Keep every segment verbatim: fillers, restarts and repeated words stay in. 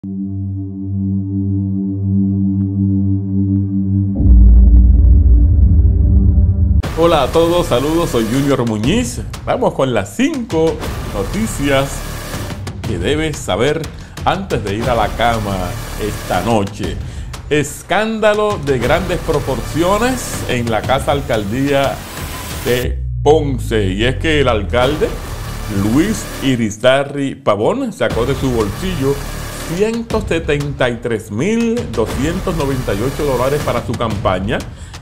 Hola a todos, saludos, soy Junior Muñiz. Vamos con las cinco noticias que debes saber antes de ir a la cama esta noche. Escándalo de grandes proporciones en la Casa Alcaldía de Ponce. Y es que el alcalde, Luis Irizarry Pavón, sacó de su bolsillo ciento setenta y tres mil doscientos noventa y ocho dólares para su campaña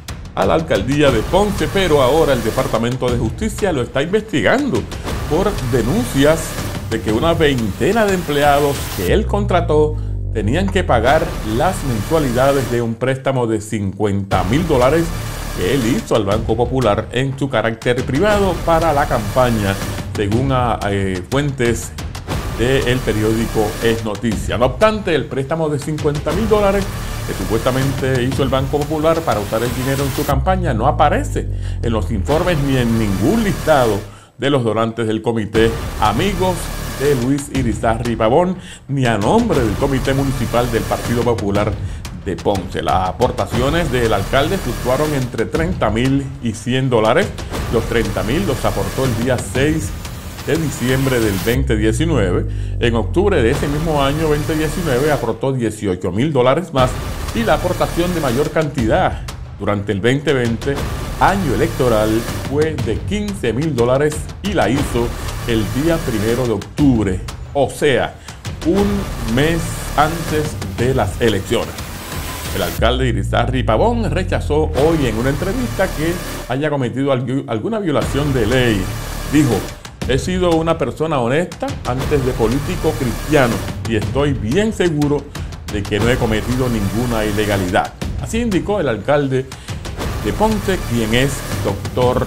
a la alcaldía de Ponce, pero ahora el Departamento de Justicia lo está investigando por denuncias de que una veintena de empleados que él contrató tenían que pagar las mensualidades de un préstamo de cincuenta mil dólares que él hizo al Banco Popular en su carácter privado para la campaña, según a, eh, fuentes del periódico Es Noticia. No obstante, el préstamo de cincuenta mil dólares que supuestamente hizo el Banco Popular para usar el dinero en su campaña no aparece en los informes ni en ningún listado de los donantes del comité amigos de Luis Irizarry Pavón, ni a nombre del Comité Municipal del Partido Popular de Ponce. Las aportaciones del alcalde fluctuaron entre treinta mil y cien dólares. Los treinta mil los aportó el día seis de diciembre del veinte diecinueve. En octubre de ese mismo año veinte diecinueve aportó dieciocho mil dólares más, y la aportación de mayor cantidad durante el veinte veinte, año electoral, fue de quince mil dólares y la hizo el día primero de octubre, o sea, un mes antes de las elecciones. El alcalde Irizarry Pavón rechazó hoy en una entrevista que haya cometido alguna violación de ley. Dijo: he sido una persona honesta antes de político cristiano y estoy bien seguro de que no he cometido ninguna ilegalidad. Así indicó el alcalde de Ponce, quien es doctor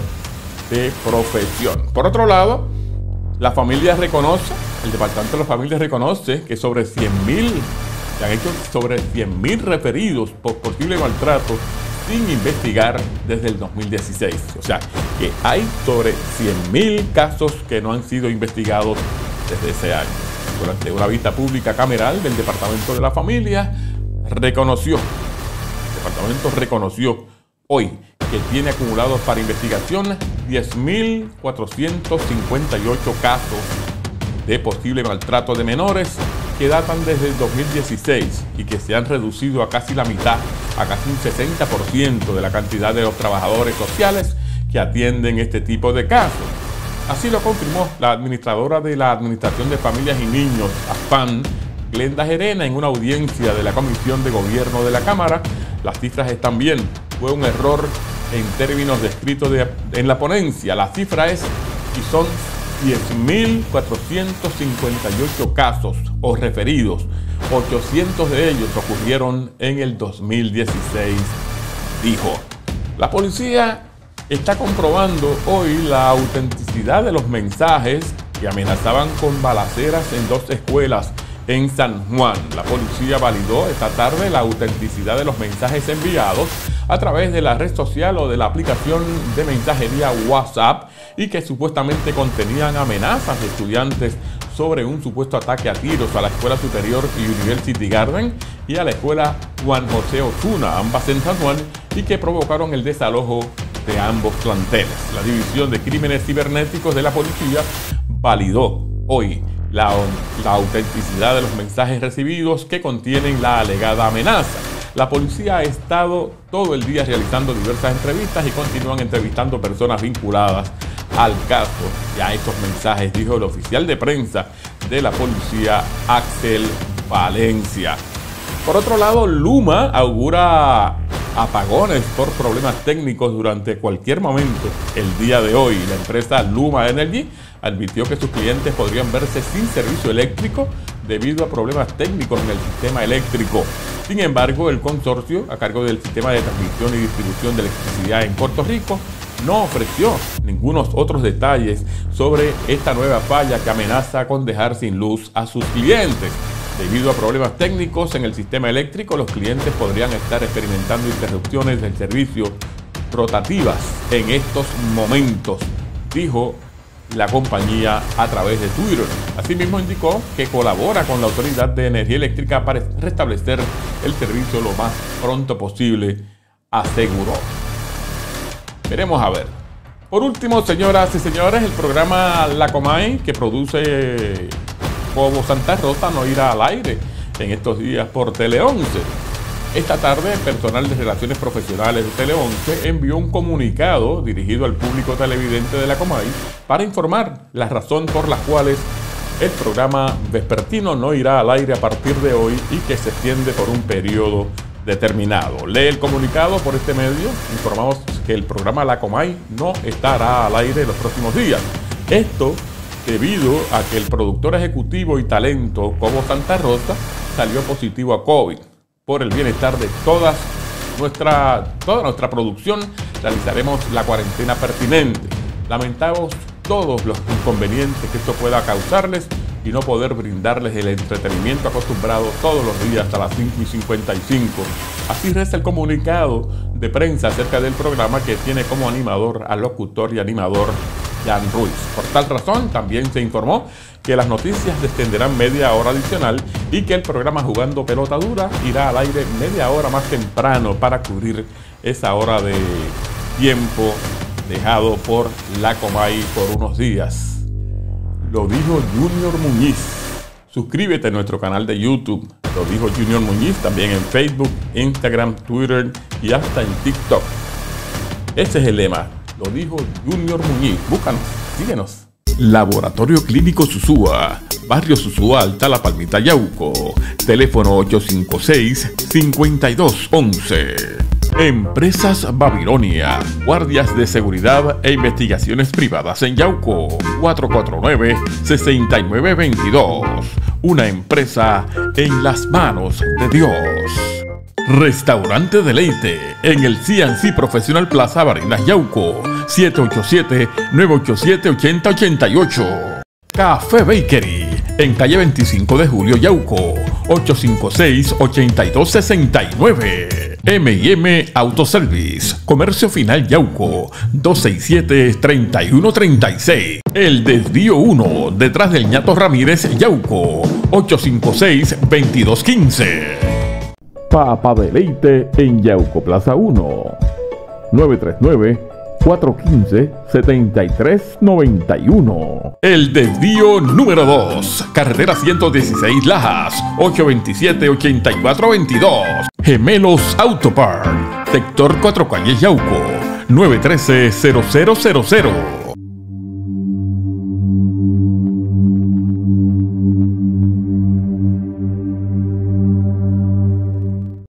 de profesión. Por otro lado, la familia reconoce, el Departamento de la Familia reconoce que sobre cien mil, se han hecho sobre cien mil referidos por posible maltrato sin investigar desde el dos mil dieciséis. O sea, que hay sobre cien mil casos que no han sido investigados desde ese año. Durante una vista pública cameral del Departamento de la Familia, reconoció, el Departamento reconoció hoy que tiene acumulados para investigación diez mil cuatrocientos cincuenta y ocho casos de posible maltrato de menores que datan desde el dos mil dieciséis y que se han reducido a casi la mitad, a casi un sesenta por ciento de la cantidad de los trabajadores sociales que atienden este tipo de casos. Así lo confirmó la administradora de la Administración de Familias y Niños, AFAN, Glenda Gerena, en una audiencia de la Comisión de Gobierno de la Cámara. Las cifras están bien, fue un error en términos descritos de, en la ponencia. La cifra es y son diez mil cuatrocientos cincuenta y ocho casos o referidos. ochocientos de ellos ocurrieron en el dos mil dieciséis, dijo. La policía está comprobando hoy la autenticidad de los mensajes que amenazaban con balaceras en dos escuelas en San Juan. La policía validó esta tarde la autenticidad de los mensajes enviados a través de la red social o de la aplicación de mensajería WhatsApp y que supuestamente contenían amenazas de estudiantes sobre un supuesto ataque a tiros a la Escuela Superior University Garden y a la Escuela Juan José Osuna, ambas en San Juan, y que provocaron el desalojo de ambos planteles. La División de Crímenes Cibernéticos de la policía validó hoy la, la autenticidad de los mensajes recibidos que contienen la alegada amenaza. La policía ha estado todo el día realizando diversas entrevistas y continúan entrevistando personas vinculadas al caso y a estos mensajes, dijo el oficial de prensa de la policía, Axel Valencia. Por otro lado, Luma augura apagones por problemas técnicos durante cualquier momento el día de hoy. La empresa Luma Energy advirtió que sus clientes podrían verse sin servicio eléctrico debido a problemas técnicos en el sistema eléctrico. Sin embargo, el consorcio a cargo del sistema de transmisión y distribución de electricidad en Puerto Rico no ofreció ningunos otros detalles sobre esta nueva falla que amenaza con dejar sin luz a sus clientes. Debido a problemas técnicos en el sistema eléctrico, los clientes podrían estar experimentando interrupciones del servicio rotativas en estos momentos, dijo la compañía a través de Twitter. Asimismo indicó que colabora con la Autoridad de Energía Eléctrica para restablecer el servicio lo más pronto posible, aseguró. Veremos a ver. Por último, señoras y señores, el programa La Comay, que produce Cobo Santa Rosa, no irá al aire en estos días por Tele once. Esta tarde, el personal de Relaciones Profesionales de Tele once envió un comunicado dirigido al público televidente de La Comay para informar las razones por las cuales el programa vespertino no irá al aire a partir de hoy y que se extiende por un periodo determinado. Lee el comunicado por este medio. Informamos que el programa La Comay no estará al aire en los próximos días. Esto debido a que el productor ejecutivo y talento Cobo Santa Rosa salió positivo a COVID. Por el bienestar de todas nuestra, toda nuestra producción, realizaremos la cuarentena pertinente. Lamentamos todos los inconvenientes que esto pueda causarles y no poder brindarles el entretenimiento acostumbrado todos los días a las cinco y cincuenta y cinco. Así resta el comunicado de prensa acerca del programa, que tiene como animador al locutor y animador Jan Ruiz. Por tal razón, también se informó que las noticias se extenderán media hora adicional y que el programa Jugando Pelota Dura irá al aire media hora más temprano para cubrir esa hora de tiempo dejado por La Comay por unos días. Lo dijo Junior Muñiz. Suscríbete a nuestro canal de YouTube. Lo dijo Junior Muñiz, también en Facebook, Instagram, Twitter y hasta en TikTok. Ese es el lema. Lo dijo Junior Muñiz. Búscanos, síguenos. Laboratorio Clínico Susúa, Barrio Susúa Alta, La Palmita, Yauco. Teléfono ocho cinco seis, cinco dos uno uno. Empresas Babilonia, guardias de seguridad e investigaciones privadas en Yauco. cuatro cuatro nueve, seis nueve dos dos. Una empresa en las manos de Dios. Restaurante Deleite en el C and C Professional Plaza Barinas, Yauco. siete ocho siete, nueve ocho siete, ocho cero ocho ocho. Café Bakery en calle veinticinco de Julio, Yauco. ocho cinco seis, ocho dos seis nueve. M y M Autoservice, Comercio Final, Yauco. dos seis siete, tres uno tres seis. El Desvío uno, detrás del Ñato Ramírez, Yauco. ocho cinco seis, dos dos uno cinco. Papa Deleite en Yauco Plaza uno. nueve tres nueve, cuatro uno cinco, siete tres nueve uno. El Desvío número dos, carretera ciento dieciséis Lajas, ocho dos siete, ocho cuatro dos dos. Gemelos Autopart, sector Cuatro Calles, Yauco, nueve uno tres, cero cero cero cero.